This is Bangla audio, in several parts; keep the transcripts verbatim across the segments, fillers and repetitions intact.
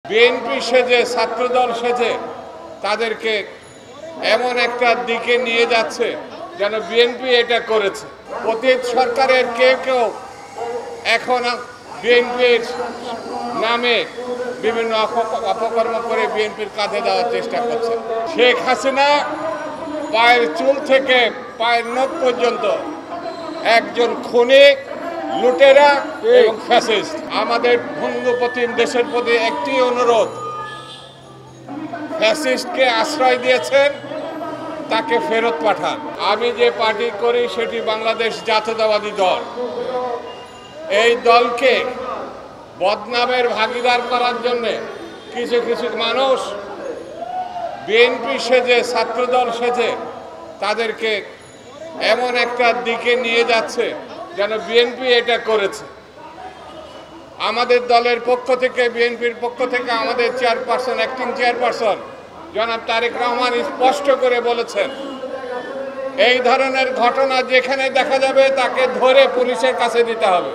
বিএনপি সেজে ছাত্রদল সেজে তাদেরকে এমন একটা দিকে নিয়ে যাচ্ছে যেন বিএনপি এটা করেছে। অতীত সরকারের কেউ কেউ এখন বিএনপির নামে বিভিন্ন অপকর্ম করে বিএনপির কাঁধে দেওয়ার চেষ্টা করছে। শেখ হাসিনা পায়ের চুল থেকে পায়ের নখ পর্যন্ত একজন খুনি, লুটেরা এবং ফ্যাসিস্ট। আমাদের বন্ধুপ্রতিম দেশের প্রতি একটি অনুরোধ, ফ্যাসিস্টকে আশ্রয় দিয়েছেন, তাকে ফেরত পাঠান। আমি যে পার্টি করি সেটি বাংলাদেশ জাতীয়তাবাদী দল। এই দলকে বদনামের ভাগিদার করার জন্য কিছু কিছু মানুষ বিএনপি সেজে ছাত্রদল সেজে তাদেরকে এমন একটা দিকে নিয়ে যাচ্ছে যেন বিএনপি এটা করেছে। আমাদের দলের পক্ষ থেকে, বিএনপির পক্ষ থেকে আমাদের চেয়ারপারসন, অ্যাক্টিং চেয়ারপারসন জনাব তারেক রহমান স্পষ্ট করে বলেছেন, এই ধরনের ঘটনা যেখানে দেখা যাবে তাকে ধরে পুলিশের কাছে দিতে হবে,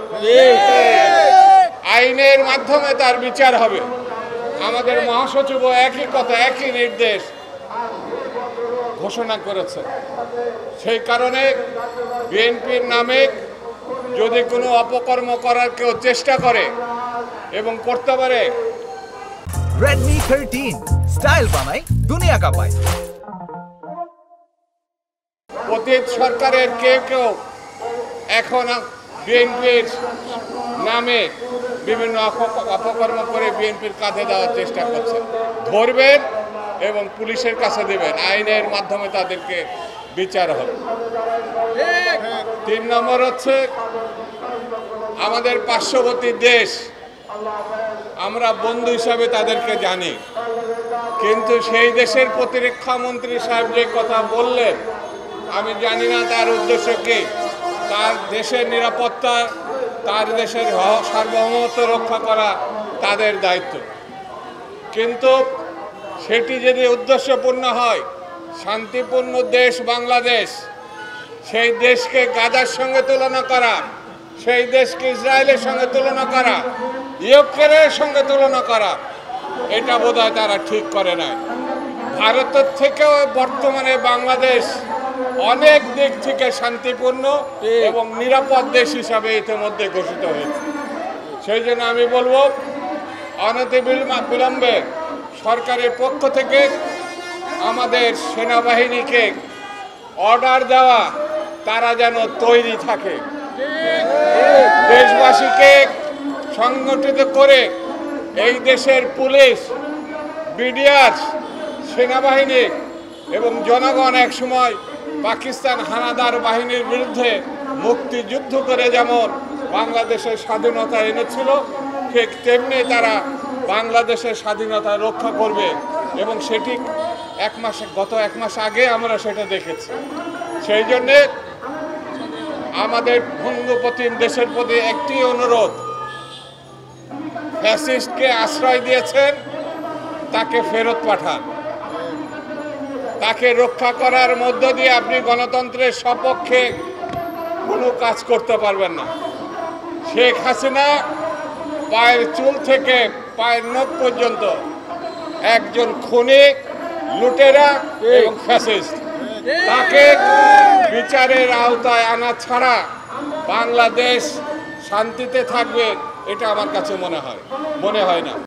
আইনের মাধ্যমে তার বিচার হবে। আমাদের মহাসচিবও একই কথা, একই নির্দেশ ঘোষণা করেছে। সেই কারণে বিএনপির নামে যদি কোনো অপকর্ম করার কেউ চেষ্টা করে এবং করতে পারে, Redmi thirteen স্টাইল বানাই দুনিয়া কাঁপায়। অতীত সরকারের কেউ কেউ এখন বিএনপির নামে বিভিন্ন অপকর্ম করে বিএনপির কাঁধে দেওয়ার চেষ্টা করছে। ধরবেন এবং পুলিশের কাছে দেবেন, আইনের মাধ্যমে তাদেরকে বিচার হবে। তিন নম্বর হচ্ছে আমাদের পার্শ্ববর্তী দেশ, আমরা বন্ধু হিসাবে তাদেরকে জানি, কিন্তু সেই দেশের প্রতিরক্ষা মন্ত্রী সাহেব যে কথা বললেন, আমি জানি না তার উদ্দেশ্য কি। তার দেশের নিরাপত্তা, তার দেশের সার্বভৌমত্ব রক্ষা করা তাদের দায়িত্ব, কিন্তু সেটি যদি উদ্দেশ্যপূর্ণ হয়, শান্তিপূর্ণ দেশ বাংলাদেশ, সেই দেশকে গাজার সঙ্গে তুলনা করা, সেই দেশকে ইসরায়েলের সঙ্গে তুলনা করা, ইউক্রেনের সঙ্গে তুলনা করা, এটা বোধহয় তারা ঠিক করে নাই। ভারতের থেকেও বর্তমানে বাংলাদেশ অনেক দিক থেকে শান্তিপূর্ণ এবং নিরাপদ দেশ হিসাবে ইতিমধ্যে ঘোষিত হয়েছে। সেই জন্য আমি বলবো, অনতিবিলম্বে সরকারের পক্ষ থেকে আমাদের সেনাবাহিনীকে অর্ডার দেওয়া, তারা যেন তৈরি থাকে, দেশবাসীকে সংগঠিত করে এই দেশের পুলিশ, বিডিআর, সেনাবাহিনী এবং জনগণ এক সময় পাকিস্তান হানাদার বাহিনীর বিরুদ্ধে মুক্তিযুদ্ধ করে যেমন বাংলাদেশের স্বাধীনতা এনেছিল, ঠিক তেমনি তারা বাংলাদেশের স্বাধীনতা রক্ষা করবে। এবং সেটি এক মাস গত এক মাস আগে আমরা সেটা দেখেছি। সেই জন্যে আমাদের বন্ধুপ্রতিম দেশের প্রতি একটি অনুরোধ, ফ্যাসিস্টকে আশ্রয় দিয়েছেন, তাকে ফেরত পাঠান। তাকে রক্ষা করার মধ্য দিয়ে আপনি গণতন্ত্রের সপক্ষে কোনো কাজ করতে পারবেন না। শেখ হাসিনা পায়ের চুল থেকে পায়ের নখ পর্যন্ত একজন খুনি, লুটেরা এবং ফ্যাসিস্ট। তাকে বিচারের আওতায় আনা ছাড়া বাংলাদেশ শান্তিতে থাকবে এটা আমার কাছে মনে হয় মনে হয় না।